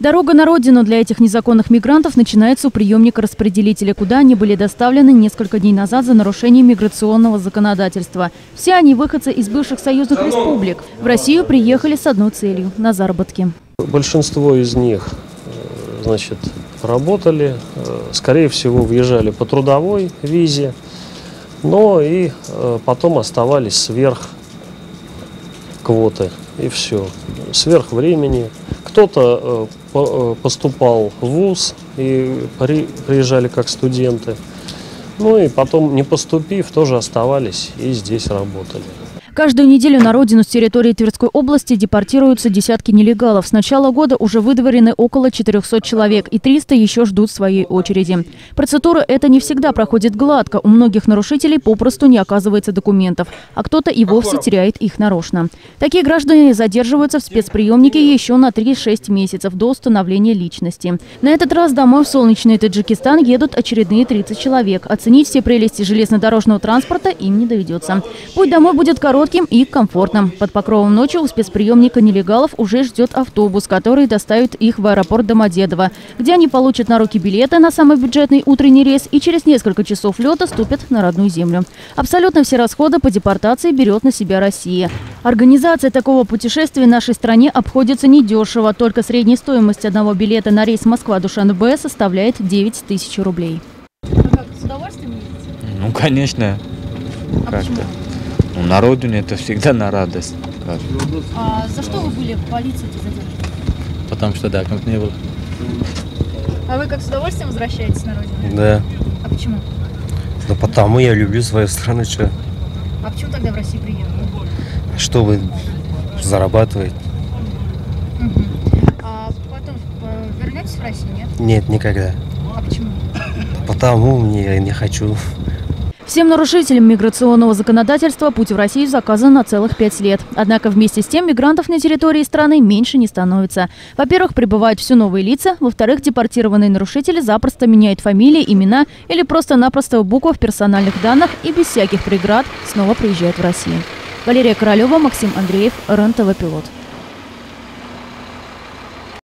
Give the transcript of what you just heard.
Дорога на родину для этих незаконных мигрантов начинается у приемника-распределителя, куда они были доставлены несколько дней назад за нарушение миграционного законодательства. Все они выходцы из бывших союзных республик. В Россию приехали с одной целью – на заработки. Большинство из них, работали, скорее всего, въезжали по трудовой визе, но и потом оставались сверх квоты, и все, сверх времени. Кто-то поступал в вуз и приезжали как студенты, ну и потом, не поступив, тоже оставались и здесь работали. Каждую неделю на родину с территории Тверской области депортируются десятки нелегалов. С начала года уже выдворены около 400 человек, и 300 еще ждут своей очереди. Процедура эта не всегда проходит гладко. У многих нарушителей попросту не оказывается документов, а кто-то и вовсе теряет их нарочно. Такие граждане задерживаются в спецприемнике еще на 3-6 месяцев до установления личности. На этот раз домой в солнечный Таджикистан едут очередные 30 человек. Оценить все прелести железнодорожного транспорта им не доведется. Путь домой будет коротким и комфортным. Под покровом ночи у спецприемника нелегалов уже ждет автобус, который доставит их в аэропорт Домодедово, где они получат на руки билеты на самый бюджетный утренний рейс и через несколько часов лета ступят на родную землю. Абсолютно все расходы по депортации берет на себя Россия. Организация такого путешествия в нашей стране обходится недешево. Только средняя стоимость одного билета на рейс Москва-Душанбе составляет 9 тысяч рублей. Вы как, с удовольствием едете? Ну, конечно. Почему? Ну, на родине это всегда на радость. А за что вы были в полиции задержаны? Потому что, да, как не было. А вы как, с удовольствием возвращаетесь на родину? Да. А почему? Ну потому я люблю свою страну, что. А почему тогда в Россию приехали? Чтобы зарабатывать. А потом вернетесь в Россию, нет? Нет, никогда. А почему? Потому мне не хочу. Всем нарушителям миграционного законодательства путь в Россию заказан на целых 5 лет. Однако вместе с тем мигрантов на территории страны меньше не становится. Во-первых, прибывают все новые лица. Во-вторых, депортированные нарушители запросто меняют фамилии, имена или просто-напросто буквы в персональных данных и без всяких преград снова приезжают в Россию. Валерия Королева, Максим Андреев, РЕН-ТВ Пилот.